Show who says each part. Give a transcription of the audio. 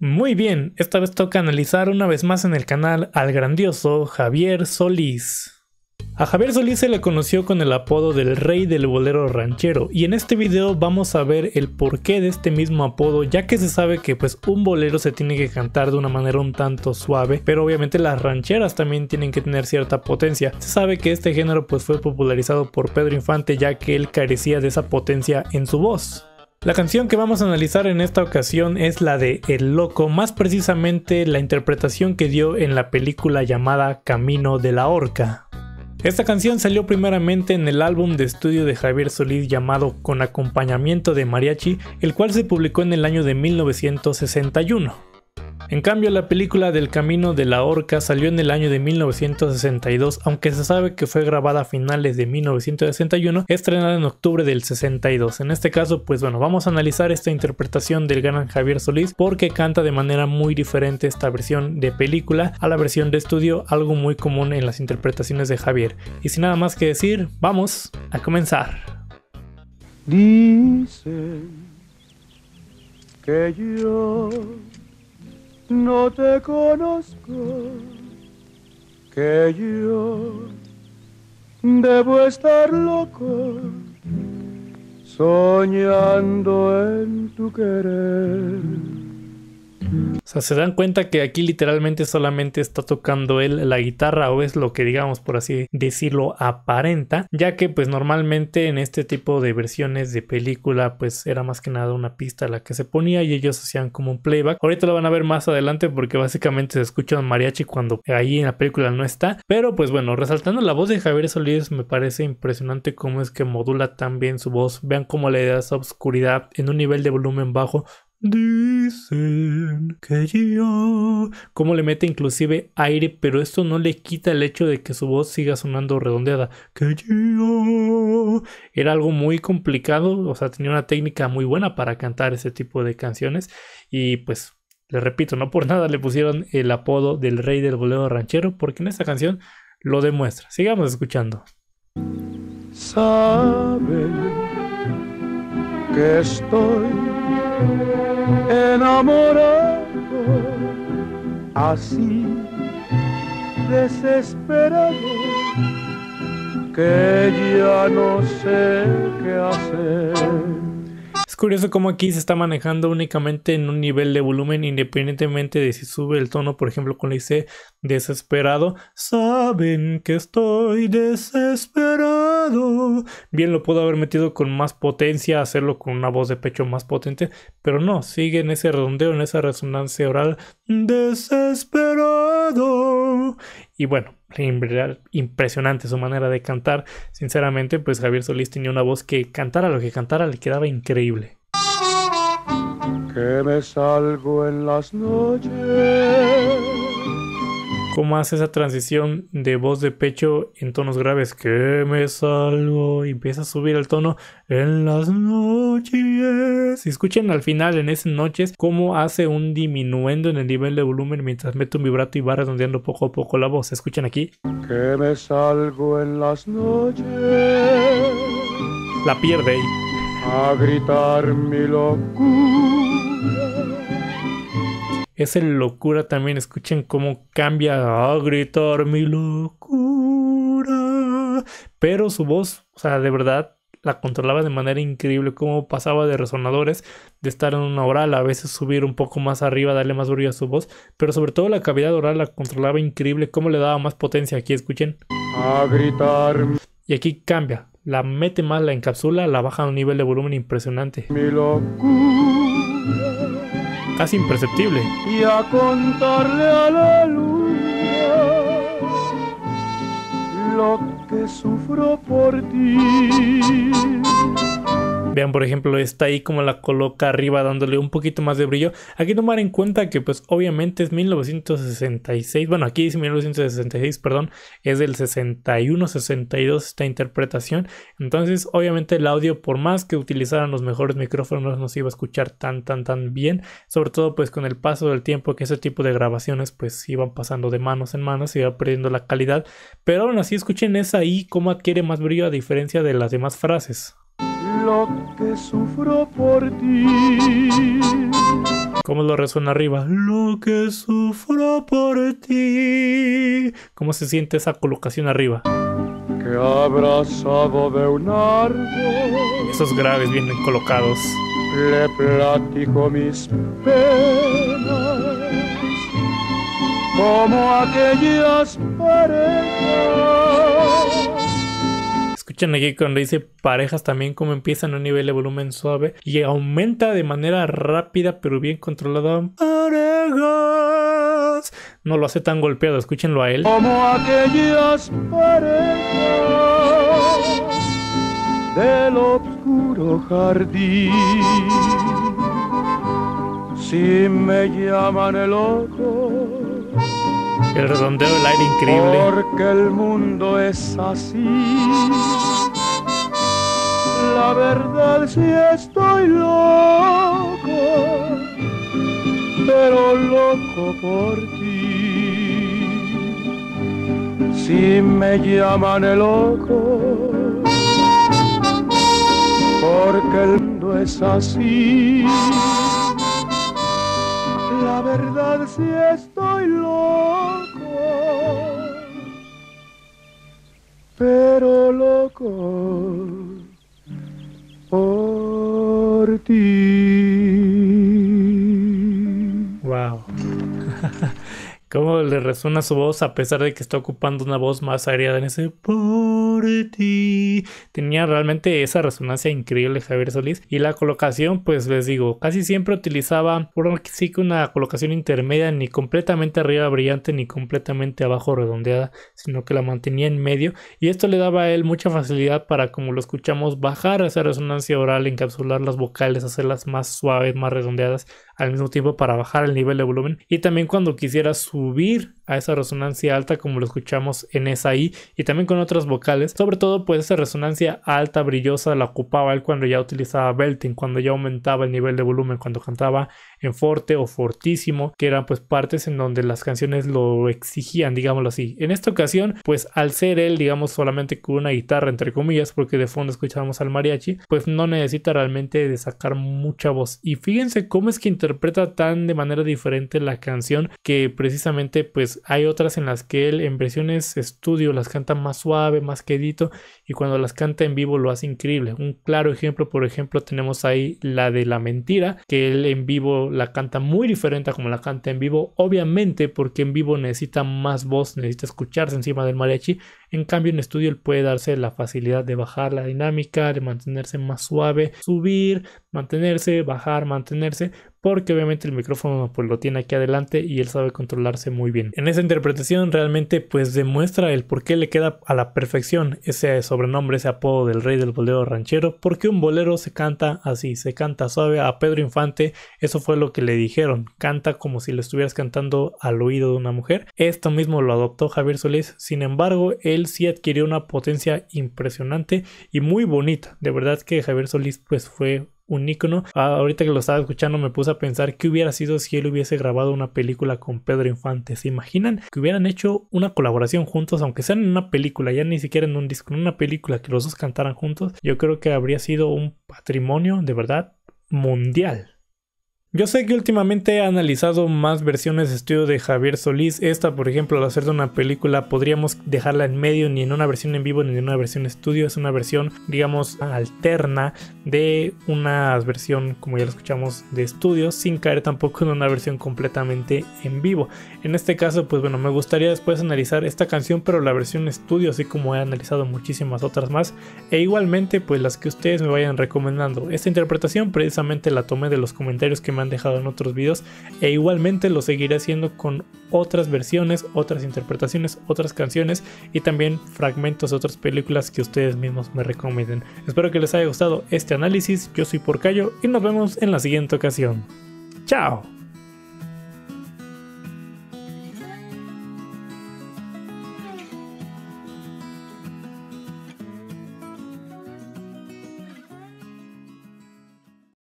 Speaker 1: Muy bien, esta vez toca analizar una vez más en el canal al grandioso Javier Solís. A Javier Solís se le conoció con el apodo del Rey del Bolero Ranchero, y en este video vamos a ver el porqué de este mismo apodo, ya que se sabe que pues un bolero se tiene que cantar de una manera un tanto suave, pero obviamente las rancheras también tienen que tener cierta potencia. Se sabe que este género pues fue popularizado por Pedro Infante, ya que él carecía de esa potencia en su voz. La canción que vamos a analizar en esta ocasión es la de El Loco, más precisamente la interpretación que dio en la película llamada Camino de la Horca. Esta canción salió primeramente en el álbum de estudio de Javier Solís llamado Con acompañamiento de mariachi, el cual se publicó en el año de 1961. En cambio, la película del Camino de la Horca salió en el año de 1962, aunque se sabe que fue grabada a finales de 1961, estrenada en octubre del 62. En este caso, pues bueno, vamos a analizar esta interpretación del gran Javier Solís porque canta de manera muy diferente esta versión de película a la versión de estudio, algo muy común en las interpretaciones de Javier. Y sin nada más que decir, vamos a comenzar.
Speaker 2: Dicen que yo no te conozco, que yo debo estar loco, soñando en tu querer.
Speaker 1: O sea, se dan cuenta que aquí literalmente solamente está tocando él la guitarra, o es lo que, digamos, por así decirlo, aparenta, ya que pues normalmente en este tipo de versiones de película pues era más que nada una pista la que se ponía y ellos hacían como un playback. Ahorita lo van a ver más adelante porque básicamente se escucha un mariachi cuando ahí en la película no está, pero pues bueno, resaltando la voz de Javier Solís, me parece impresionante cómo es que modula tan bien su voz. Vean cómo le da esa oscuridad en un nivel de volumen bajo. Dicen que yo... Cómo le mete inclusive aire, pero esto no le quita el hecho de que su voz siga sonando redondeada. Que yo... Era algo muy complicado, o sea, tenía una técnica muy buena para cantar ese tipo de canciones. Y pues, les repito, no por nada le pusieron el apodo del Rey del Bolero Ranchero, porque en esta canción lo demuestra. Sigamos escuchando.
Speaker 2: Saben que estoy enamorado, así desesperado, que ya no sé qué hacer.
Speaker 1: Es curioso cómo aquí se está manejando únicamente en un nivel de volumen, independientemente de si sube el tono. Por ejemplo, cuando dice desesperado, saben que estoy desesperado. Bien, lo puedo haber metido con más potencia, hacerlo con una voz de pecho más potente, pero no, sigue en ese redondeo, en esa resonancia oral, desesperado. Y bueno, en verdad, impresionante su manera de cantar. Sinceramente, pues Javier Solís tenía una voz que cantara lo que cantara le quedaba increíble.
Speaker 2: Que me salgo en las noches.
Speaker 1: Cómo hace esa transición de voz de pecho en tonos graves, que me salgo, y empieza a subir el tono en las noches. Y escuchen al final en esas noches cómo hace un diminuendo en el nivel de volumen mientras mete un vibrato y va redondeando poco a poco la voz. Escuchen aquí.
Speaker 2: Que me salgo en las noches.
Speaker 1: La pierde ahí.
Speaker 2: A gritar mi locura.
Speaker 1: Esa locura también, escuchen cómo cambia a gritar mi locura. Pero su voz, o sea, de verdad la controlaba de manera increíble, cómo pasaba de resonadores, de estar en una oral, a veces subir un poco más arriba, darle más brillo a su voz, pero sobre todo la cavidad oral la controlaba increíble, cómo le daba más potencia. Aquí escuchen.
Speaker 2: A gritar.
Speaker 1: Y aquí cambia, la mete más, la encapsula, la baja a un nivel de volumen impresionante.
Speaker 2: Mi locura.
Speaker 1: Casi imperceptible.
Speaker 2: Y a contarle a la luna lo que sufro por ti.
Speaker 1: Vean, por ejemplo, está ahí como la coloca arriba dándole un poquito más de brillo. Aquí tomar en cuenta que pues obviamente es 1966. Bueno, aquí dice 1966, perdón. Es del 61-62 esta interpretación. Entonces obviamente el audio, por más que utilizaran los mejores micrófonos, no se iba a escuchar tan bien. Sobre todo pues con el paso del tiempo que ese tipo de grabaciones pues iban pasando de manos en manos, se iba perdiendo la calidad. Pero aún así escuchen esa ahí cómo adquiere más brillo a diferencia de las demás frases.
Speaker 2: lo que sufro por ti.
Speaker 1: ¿Cómo lo resuena arriba? Lo que sufro por ti. ¿Cómo se siente esa colocación arriba?
Speaker 2: Que abrazado de un árbol,
Speaker 1: Esos graves vienen colocados.
Speaker 2: le platico mis penas, como aquellas parejas.
Speaker 1: Escuchen aquí cuando dice parejas también como empiezan a un nivel de volumen suave y aumenta de manera rápida pero bien controlada. Parejas. No lo hace tan golpeado, escúchenlo a él.
Speaker 2: Como aquellas parejas del oscuro jardín. Si me llaman el loco,
Speaker 1: El redondeo del aire increíble.
Speaker 2: porque el mundo es así. La verdad sí estoy loco, pero loco por ti. Si me llaman el loco, porque el mundo es así. La verdad sí estoy loco, pero loco por ti.
Speaker 1: Wow. Cómo le resuena su voz a pesar de que está ocupando una voz más aérea en ese por ti. Tenía realmente esa resonancia increíble Javier Solís. Y la colocación, pues les digo, casi siempre utilizaba por sí que una colocación intermedia, ni completamente arriba brillante ni completamente abajo redondeada, sino que la mantenía en medio. Y esto le daba a él mucha facilidad para, como lo escuchamos, bajar esa resonancia oral, encapsular las vocales, hacerlas más suaves, más redondeadas, al mismo tiempo para bajar el nivel de volumen. Y también cuando quisiera subir a esa resonancia alta, como lo escuchamos en esa I, y también con otras vocales, sobre todo pues esa resonancia alta brillosa la ocupaba él cuando ya utilizaba belting, cuando ya aumentaba el nivel de volumen, cuando cantaba en forte o fortísimo, que eran pues partes en donde las canciones lo exigían, digámoslo así. En esta ocasión, pues al ser él, digamos, solamente con una guitarra, entre comillas, porque de fondo escuchábamos al mariachi, pues no necesita realmente de sacar mucha voz. Y fíjense cómo es que interpreta tan de manera diferente la canción, que precisamente pues hay otras en las que él en versiones estudio las canta más suave, más quedito, y cuando las canta en vivo lo hace increíble. Un claro ejemplo, por ejemplo, tenemos ahí la de La Mentira, que él en vivo la canta muy diferente a como la canta en vivo, obviamente porque en vivo necesita más voz, necesita escucharse encima del mariachi. En cambio en estudio él puede darse la facilidad de bajar la dinámica, de mantenerse más suave, subir, mantenerse, bajar, mantenerse, porque obviamente el micrófono pues lo tiene aquí adelante y él sabe controlarse muy bien. En esa interpretación realmente pues demuestra el por qué le queda a la perfección ese sobrenombre, ese apodo del rey del bolero ranchero, porque un bolero se canta así, se canta suave. A Pedro Infante eso fue lo que le dijeron, canta como si le estuvieras cantando al oído de una mujer. Esto mismo lo adoptó Javier Solís, sin embargo él sí adquirió una potencia impresionante y muy bonita. De verdad que Javier Solís pues fue un ícono. Ahorita que lo estaba escuchando me puse a pensar qué hubiera sido si él hubiese grabado una película con Pedro Infante. ¿Se imaginan que hubieran hecho una colaboración juntos, aunque sean en una película, ya ni siquiera en un disco, en una película, que los dos cantaran juntos? Yo creo que habría sido un patrimonio de verdad mundial. Yo sé que últimamente he analizado más versiones de estudio de Javier Solís. Esta, por ejemplo, al hacer de una película, podríamos dejarla en medio, ni en una versión en vivo ni en una versión estudio. Es una versión, digamos, alterna de una versión, como ya lo escuchamos, de estudio, sin caer tampoco en una versión completamente en vivo. En este caso, pues bueno, me gustaría después analizar esta canción, pero la versión estudio, así como he analizado muchísimas otras más, e igualmente, pues las que ustedes me vayan recomendando. Esta interpretación precisamente la tomé de los comentarios que me han dejado en otros videos, e igualmente lo seguiré haciendo con otras versiones, otras interpretaciones, otras canciones y también fragmentos de otras películas que ustedes mismos me recomienden. Espero que les haya gustado este análisis. Yo soy Porcayo y nos vemos en la siguiente ocasión. ¡Chao!